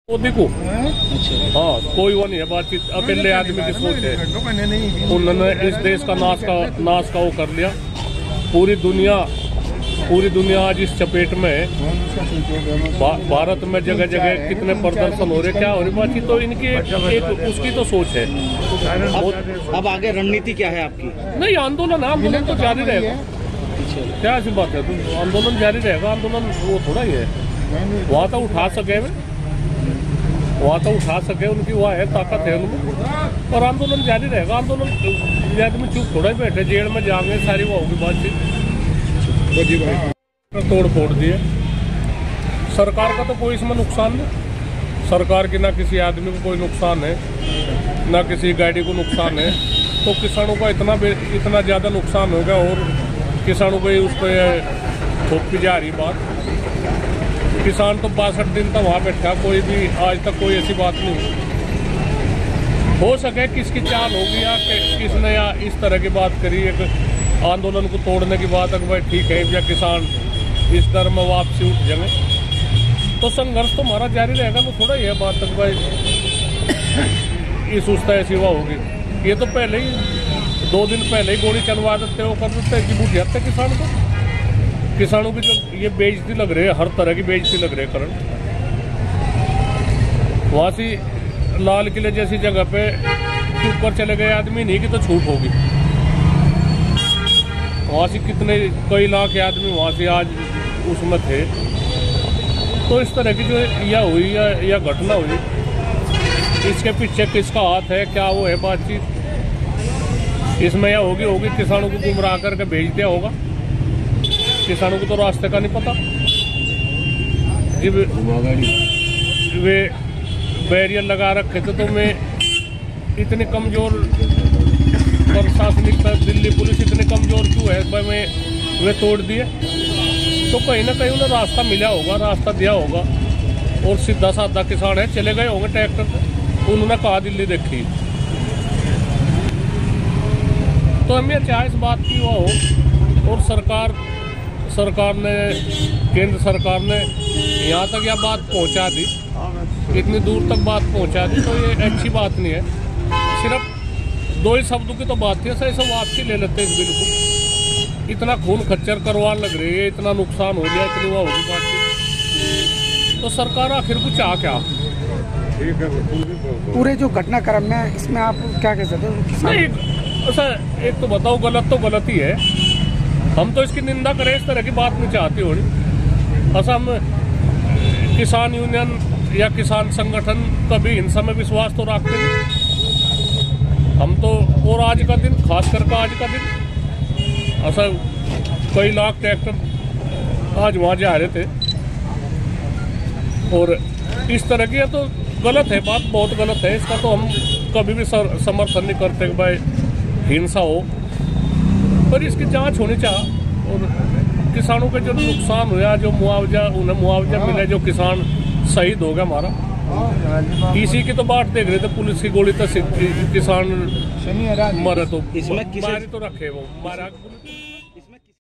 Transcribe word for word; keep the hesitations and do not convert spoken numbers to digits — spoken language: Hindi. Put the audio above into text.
मोदी को हाँ कोई वो नहीं है बातचीत, अकेले आदमी की सोच है। उन्होंने इस देश का नाश का नाश का वो कर लिया। पूरी दुनिया पूरी दुनिया आज इस चपेट में है। भा, भारत में जगह जगह कितने प्रदर्शन हो रहे, क्या हो रही बातचीत, तो इनकी एक उसकी तो सोच है। अब, अब आगे रणनीति क्या है आपकी? नहीं, आंदोलन आंदोलन तो जारी रहेगा। क्या ऐसी बात है, तो आंदोलन जारी रहेगा। आंदोलन वो थोड़ा ही है, वहाँ तो उठा सके वहाँ तो उठा सके उनकी वहाँ है, ताकत है उनमें, और आंदोलन जारी रहेगा। आंदोलन आदमी चुप थोड़ा ही बैठे, जेल में जाएंगे सारी वो होगी बातचीत। तोड़ फोड़ दिए, सरकार का तो कोई इसमें नुकसान नहीं। सरकार की ना किसी आदमी को कोई नुकसान है, ना किसी गाड़ी को नुकसान है। तो किसानों का इतना इतना ज़्यादा नुकसान होगा, और किसानों को उस पर थोपी जा रही बात। किसान तो बासठ दिन तक वहाँ बैठा, कोई भी आज तक कोई ऐसी बात नहीं हो सके किसकी चाल होगी या किसने या इस तरह की बात करी। एक आंदोलन को तोड़ने की बात है कि भाई ठीक है, या किसान इस दर में वापसी उठ जाएंगे, तो संघर्ष तो हमारा जारी रहेगा। तो थोड़ा यह बात तक भाई इस उस ऐसी हुआ होगी। ये तो पहले ही दो दिन पहले ही गोली चलवा देते हो, कर देते कि बुझ जाते किसान को। किसानों की जो ये बेइज्जती लग रही है, हर तरह की बेइज्जती लग रही है करण। वहाँ से लाल किले जैसी जगह पे ऊपर चले गए आदमी नहीं कि तो छूट होगी। वहाँ से कितने कई लाख आदमी वहाँ से आज उसमें थे। तो इस तरह की जो यह हुई या, या घटना हुई, इसके पीछे किसका हाथ है, क्या वो है बातचीत, इसमें यह होगी होगी किसानों को गुमराह करके भेज दिया होगा। किसानों को तो रास्ते का नहीं पता। जब वे बैरियर लगा रखे थे, तो मैं इतने कमजोर प्रशासनिक दिल्ली पुलिस इतने कमजोर क्यों है भाई, मैं वे तोड़ दिए। तो कहीं ना कहीं उन्हें रास्ता मिला होगा, रास्ता दिया होगा, और सीधा साधा किसान है चले गए होंगे ट्रैक्टर से। उन्होंने कहा दिल्ली देखी, तो हमें चाहे इस बात की वो हो। और सरकार सरकार ने केंद्र सरकार ने यहाँ तक यह बात पहुँचा दी, इतनी दूर तक बात पहुँचा दी, तो ये अच्छी बात नहीं है। सिर्फ दो ही शब्दों की तो बात थी, ऐसा सब वापसी ले लेते इस बिल को। इतना खून खच्चर करवान लग रही है, इतना नुकसान हो गया, इतनी वह होगी बात, तो सरकार आखिर को चाह क्या? पूरे जो घटनाक्रम में इसमें आप क्या कह सकते हो? नहीं, ऐसा एक तो बताओ, गलत तो गलत ही है। हम तो इसकी निंदा करें, इस तरह की बात नहीं चाहती हो। असम किसान यूनियन या किसान संगठन कभी हिंसा में विश्वास तो रखते नहीं हम तो। और आज का दिन, खास करके आज का दिन, ऐसा कई लाख ट्रैक्टर आज वहाँ जा रहे थे, और इस तरह की है तो गलत है, बात बहुत गलत है। इसका तो हम कभी भी समर्थन नहीं करते कि भाई हिंसा हो, पर इसकी जांच होनी चाहिए। और किसानों के जो नुकसान हुआ, जो मुआवजा उन्हें मुआवजा मिले, जो किसान शहीद हो गया हमारा, इसी की तो बात देख रहे थे। पुलिस की गोली तो किसान मरे तो मारी तो रखे वो मारा।